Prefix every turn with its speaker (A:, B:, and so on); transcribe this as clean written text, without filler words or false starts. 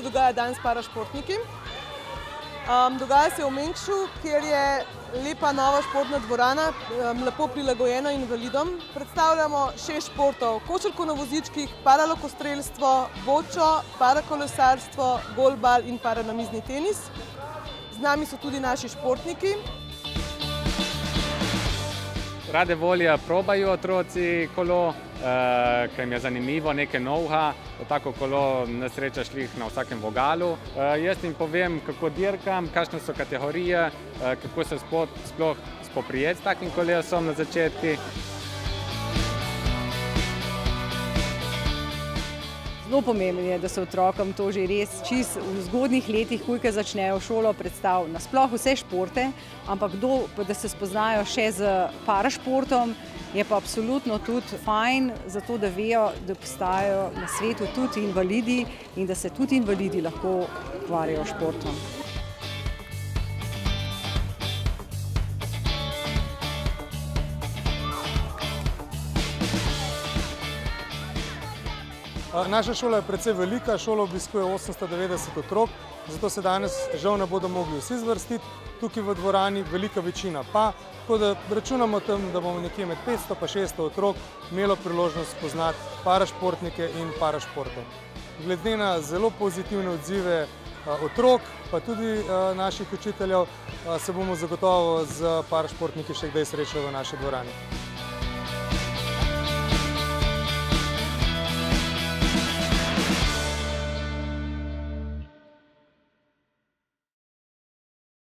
A: se dogaja dan s parašportniki. Dogaja se v Mengšu, kjer je lepa nova športna dvorana, lepo prilagojena invalidom. Predstavljamo 6 športov: košarko na vozičkih, paralokostrelstvo, bočo, parakolesarstvo, golbal in paranamizni tenis. Z nami so tudi naši športniki.
B: Rade volje probajo otroci kolo, ker jim je zanimivo, nekaj novega. Tako kolo ne srečaš glih na vsakem vogalu. Jaz jim povem, kako dirkam, kakšne so kategorije, kako se sploh spoprijeti s takim kolesom na začetku.
C: Zelo pomembno je, da se otrokom to že res čisto v zgodnjih letih, ko začnejo šolo, predstavi nasploh vse športe, ampak da se spoznajo še z parašportom, je pa absolutno tudi fajn, zato da vejo, da obstajajo na svetu tudi invalidi in da se tudi invalidi lahko ukvarjajo s športom.
D: Naša šola je precej velika, šolo obiskuje 890 otrok, zato se danes žal ne bodo mogli vsi zvrstiti tukaj v dvorani, velika večina pa, tako da računamo tam, da bomo nekje med 500 pa 600 otrok imelo priložnost spoznati parašportnike in parašporte. Glede na zelo pozitivne odzive otrok, pa tudi naših učiteljev, se bomo zagotovo z parašportniki še kdaj srečali v naši dvorani.